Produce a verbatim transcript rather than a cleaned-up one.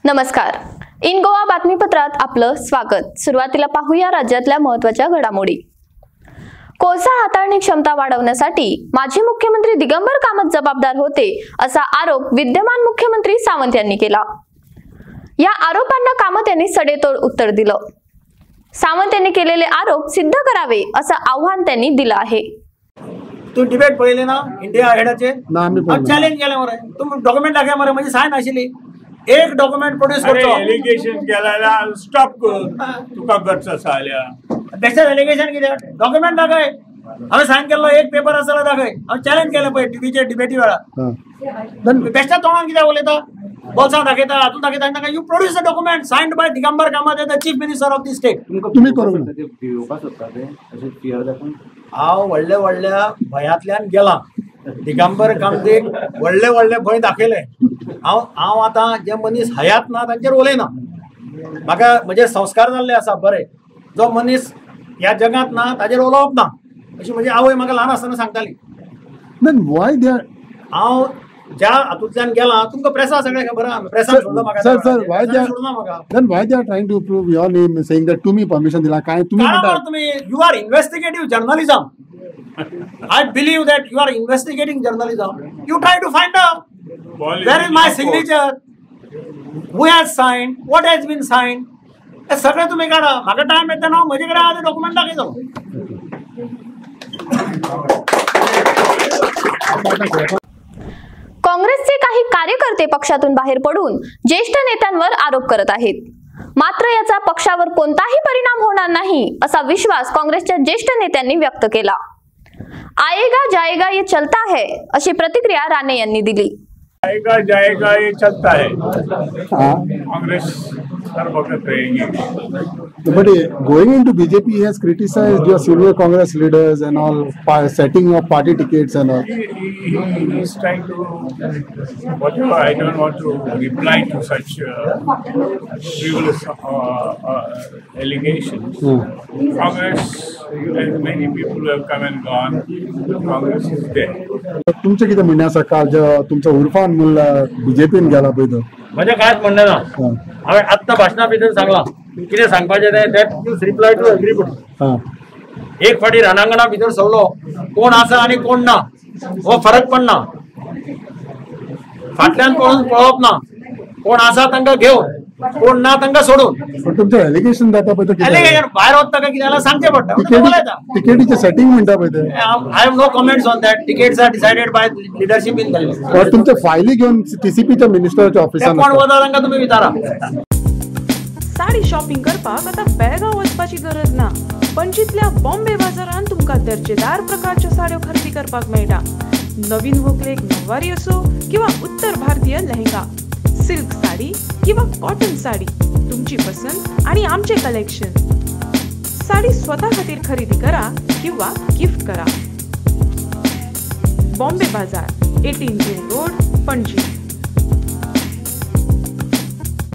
नमस्कार, इन गोवा बातमीपत्रात आपलं स्वागत। सुरुवातीला पाहूया राज्यातल्या महत्त्वाच्या घडामोडी। कोळसा हाताळणी क्षमता वाढवण्यासाठी माजी मुख्यमंत्री दिगंबर कामत जबाबदार होते असा आरोप विद्यमान मुख्यमंत्री सावंत यांनी केला। या आरोपांना कामत यांनी सडेतोड उत्तर दिलं। सावंत यांनी केलेले आरोप सिद्ध करावे असं आव्हान त्यांनी दिलं आहे। तू डिबेट पहिले ना इंडिया हेडाचे चॅलेंज केले मरे तुम डॉक्युमेंट दाखया मरे म्हणजे साय नाशिली एक डॉक्युमेंट प्रोड्यूस करतो एलिगेशन केलेला स्टॉप कर तुका गट्स असा आल्या त्याच्या एलिगेशन किती डॉक्युमेंट दाखय आम्ही साइन केलं एक पेपर असायला दाखय आम्ही चॅलेंज केलं पाहिजे टीव्हीचे डिबेटी वेळा बेस्टा तोंडान किती बोलता बोलसा दाखयता आतून दाखयता you produce the document signed by Digambar Kamat the chief minister of the state तुम्ही करू हांव व्हडल्या व्हडल्या भयांतल्यान गेला दिगंबर कामतेक व्हडले व्हडले भंय दाखयले हांव हांव आतां जे मनीस हयात ना तांचेर उलयना म्हाका म्हजे संस्कार जाल्ले आसा बरे जो मनीस ह्या जगांत ना ताचेर उलोवप ना अशी म्हजी आवय म्हाका ल्हान आसतना सांगताली हांव ज्या हातूंतल्यान गेला तुमकां प्रेसा सगळे खबर आहा प्रेसान सोडलो म्हाका सर सर व्हाय दे सोडना म्हाका then why they are trying to prove your name saying that तुम्ही परमिशन दिला काय तुम्ही म्हणता तुम्ही you are investigative journalism I believe that you are investigating journalism. You try to find out where is my signature, who has signed, what has been signed. हे सगळे तुम्ही काढा म्हाका टाइम येता ना म्हजे कडेन आहा ते डॉक्युमेंट दाखयतो। काँग्रेसचे काही कार्यकर्ते पक्षातून बाहेर पडून ज्येष्ठ नेत्यांवर आरोप करत आहेत, मात्र याचा पक्षावर कोणताही परिणाम होणार नाही असा विश्वास काँग्रेसच्या ज्येष्ठ नेत्यांनी व्यक्त केला। आएगा जाएगा ये चलता है अशी प्रतिक्रिया राणे यांनी दिली। आएगा जाएगा ये चलता है कांग्रेस हर वक्त रहेगी। But going into B J P, he has criticized your senior Congress leaders and all, setting of party tickets and all. He, he, he is trying to, whatever, I don't want to reply to such uh, frivolous uh, uh, allegations. Hmm. Congress, as many people have come and gone, Congress is there. तुमचे किती म्हणणे आसा काल जो तुमचा उर्फान मुल्ला बीजेपीन गेला पळय तो म्हणजे कांयच म्हणणे ना हांवें आत्ता भाशणा भितर सांगला कितें सांगपाचें तें that use reply to everybody एक फाटी रणांगणा भितर सवलो कोण आसा आनी कोण ना हो फरक पडना फाटल्यान पळोवन पळोवप ना कोण आसा तांकां घेवन कोण ना तांकां सोडून पण तुमचे एलिगेशन जाता पळय तो एलिगेशन भायर वता काय कितें सांगचें पडटा टिकेटीचे सेटिंग म्हणटा पळय ते I have no comments on that tickets are decided by leadership in Delhi तुमचे फायली घेऊन टीसीपीच्या मिनिस्टरच्या ऑफिसान कोण वता तांकां तुमी विचारा। साडी शॉपिंग करपाक आता बेळगांव वचपाची गरज ना। पणजीतल्या बॉम्बे बाजारात तुमका दर्जेदार प्रकारच्या साड्यो खरेदी करपाक मेळटा। नवीन व्हंकलेक नववारी असो किंवा उत्तर भारतीय लेहंगा, सिल्क साडी किंवा कॉटन साडी, तुमची पसंत आणि आमचे कलेक्शन। साडी स्वतः खातीर खरेदी करा किंवा गिफ्ट करा। बॉम्बे बाजार, अठरा जून रोड, पणजी।